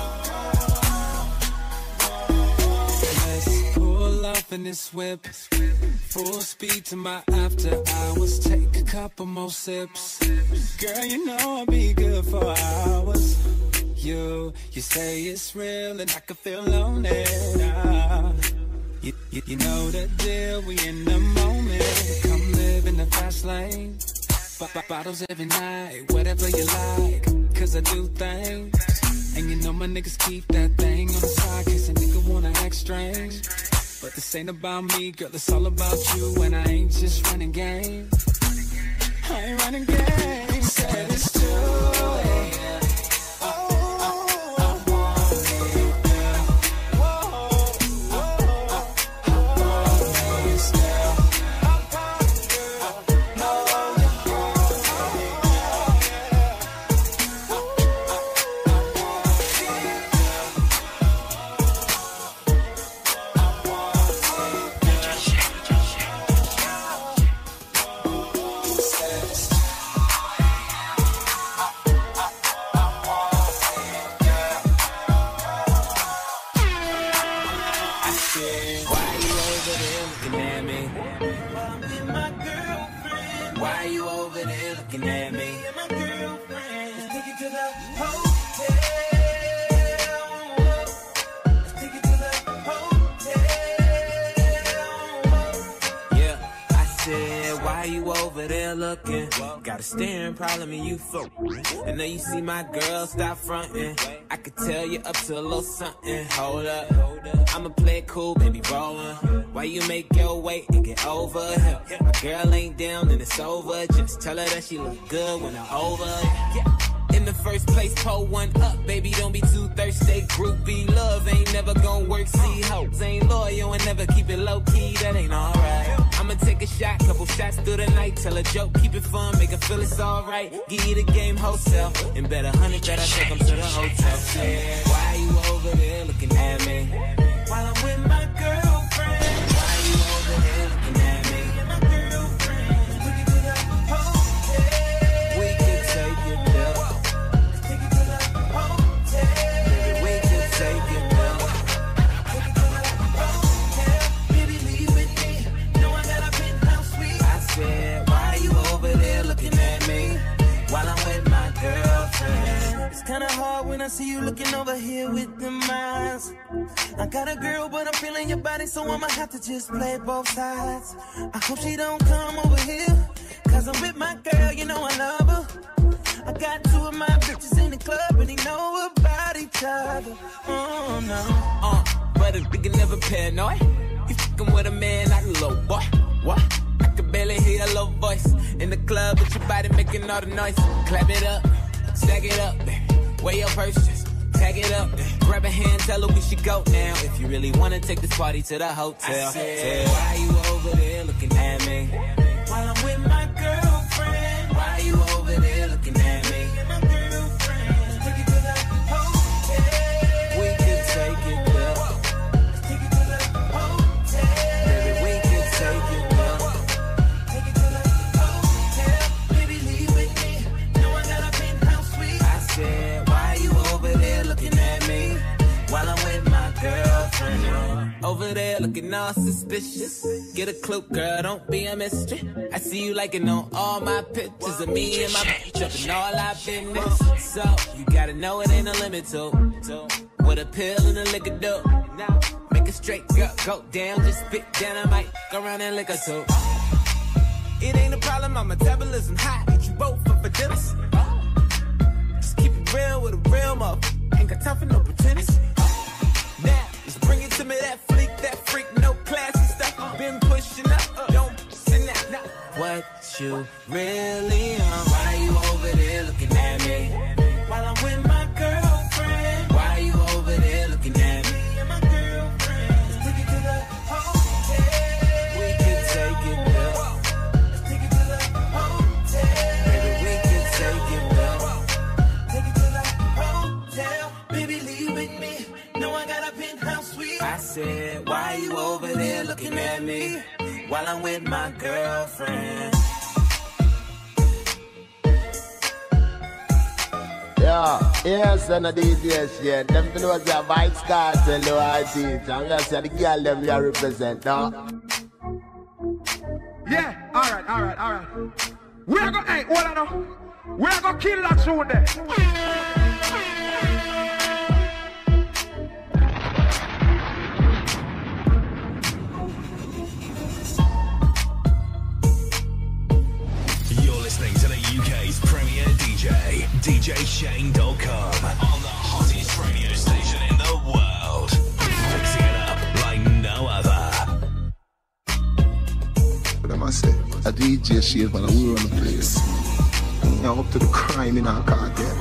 Let's pull off in this whip. Full speed to my after hours. Take a couple more sips. Girl, you know I'll be good for hours. You say it's real and I can feel lonely. You know the deal, we in the moment. Come live in the fast lane. Bottles every night, whatever you like, cause I do things. And you know my niggas keep that thing on the side, case a nigga wanna act strange. But this ain't about me, girl, it's all about you. And I ain't just running game, I ain't running game. Said it's 2 a.m. I want it, girl. I want this, girl. Know you're horny, why you over there looking at me? My girlfriend, let's take it to the hotel. Let's take it to the hotel. Yeah, I said, why you over there looking? Got a staring problem and you folk. And now you see my girl, stop fronting. I could tell you up to a little something. Hold up, I'ma play it cool, baby, rollin'. Why you make your way and get over here? My girl ain't down and it's over. Just tell her that she look good when I'm over. In the first place, pull one up, baby, don't be too thirsty. Groupie love ain't never gonna work. See, hoes ain't loyal and never keep it low key. That ain't alright. I'ma take a shot, couple shots through the night. Tell a joke, keep it fun, make her feel it's alright. Give you the game wholesale, and bet 100 that I take them to the hotel. Yeah. Why you over there looking at me while I'm with my girlfriend? Why you over there looking at me? My girlfriend, take it to the hotel. We could take it there. Let's take it to the hotel. Baby, we could take it there. Take it to the hotel. looking over here with them eyes? I got a girl, but I'm feeling your body, so I'ma have to just play both sides. I hope she don't come over here, cause I'm with my girl, you know I love her. I got two of my bitches in the club, and they know about each other. Oh no. But a nigga never paranoid. You fucking with a man like a little boy. What? I can barely hear your little voice in the club, but your body making all the noise. Clap it up, stack it up, weigh your purses, tag it up, grab a hand, tell her we should go now. If you really wanna take this party to the hotel. I said, why you over there looking at me while I'm with my girlfriend? Why you over there looking at me? My girlfriend, let's take it to the hotel. We could take it there. Let's take it to the hotel. Baby, we could take it there. Take it to the hotel. Baby, leave with me. Know I got a penthouse suite. I said, why you over there looking at me while I'm with my girlfriend? Over there looking all suspicious. Get a clue, girl, don't be a mystery. I see you liking on all my pictures of me and my bitch up in all our business. So, you gotta know it ain't a limit to what a pill and a liquor do. Make it straight, girl, go down, just spit down, I might go around and lick a too. It ain't a problem, my metabolism high. Eat you both for dinners. Just keep it real with a real motherfucker. Ain't got time for no pretenders. Now, just bring it to me, that freak, no classy stuff. Been pushing up, don't sit now. What you really on? Why you over there looking at me while I'm with my girlfriend? Why you over there looking at me? And my girlfriend, let's take it to the hotel. We could take it there. Let's take it to the hotel. Baby, we could take it there. Take it to the hotel. Baby, leave with me. Know I got a penthouse suite. I said, why you over there looking at me while I'm with my girlfriend? Yeah, yes, and the DJs, yeah. Them know the Vibes Cartel, the artist. I'm just the girl them we represent, no? Yeah, alright. We are gonna, hey, hold on now. We are gonna kill that tune there. Listening to the UK's premier DJ, DJShane.com, on the hottest radio station in the world. Fixing it up like no other. What am I saying? A DJ shit, but we run the place. Now up to the crime in our cartel.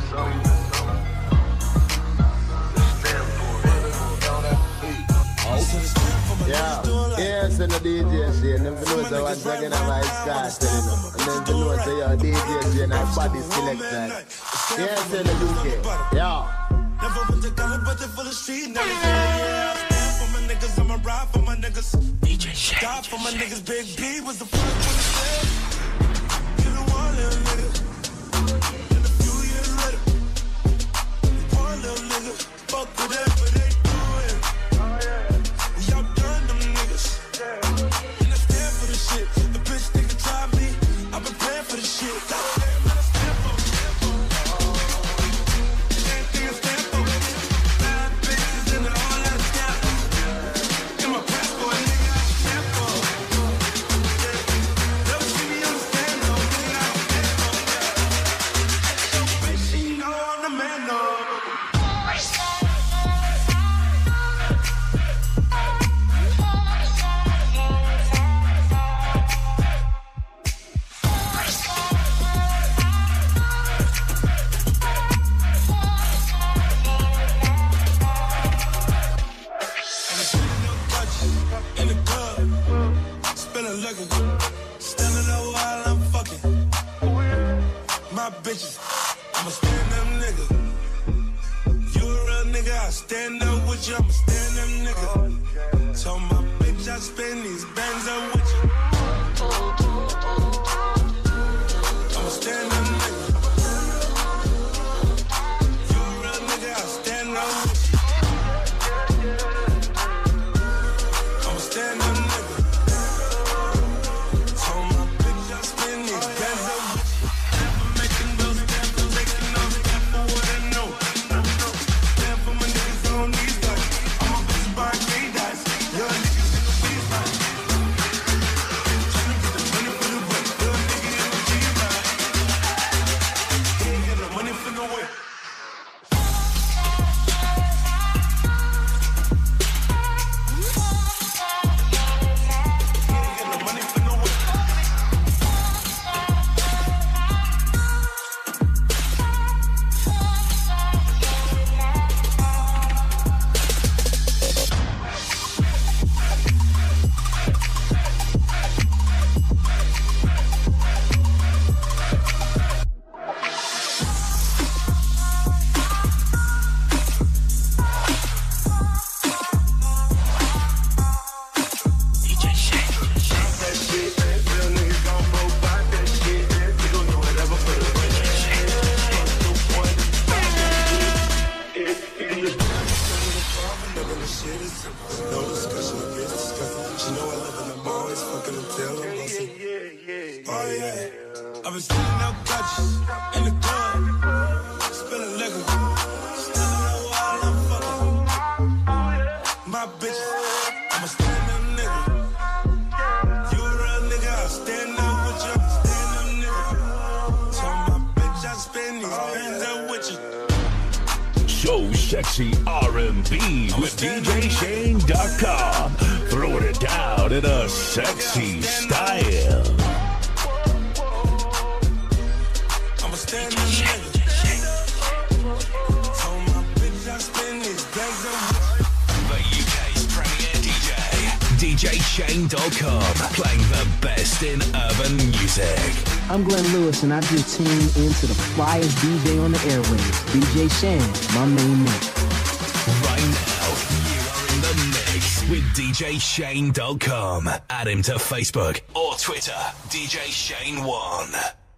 Yeah, yes, and the DJ shit. Them know the once again I'm a star telling them. And then know say your DJ shit and I body selected. Yes, in the UK. Yeah. Never went to college, but they're full of street niggas. Yeah, I stand for my niggas, I'ma ride for my niggas. DJ Shane. Die for my niggas, Big B was the first one to say. You the one little nigga. And a few years later, one little nigga. Fuck with that, but they do it. We outdone them niggas. And I stand for the shit. The bitch nigga try me. I've been praying for the shit. I'ma stand up, nigga. You a real nigga, I stand up with you. I'ma stand up, nigga. Told my bitch I spend these bands up with you. I'ma stand up, nigga. You a real nigga, I stand up with you. I'ma stand up, nigga. Told my bitch I spend these bands up with you. the shit is simple. No discussion, it gets disgusting. She know I love it, I'm always fucking until I'm busting. Oh yeah, I've been sitting out couches in the club, spilling liquor, standing out while I'm fucking. My bitches, I'm a stand-up nigga. You a real nigga, I'll stand up with you, I'm a stand-up nigga. Tell my bitch I spend these bands up with you. So sexy R&B with DJShane.com. Throwing it down in a sexy style. I'm a stand-up nigga. Told my bitch I spend these bands up with you. The UK's premier DJShane.com. Playing the best in urban music. I'm Glenn Lewis, and I've been tuned into the flyest DJ on the airwaves, DJ Shane, my main man. Right now, you are in the mix with DJShane.com. Add him to Facebook or Twitter, DJ Shane1.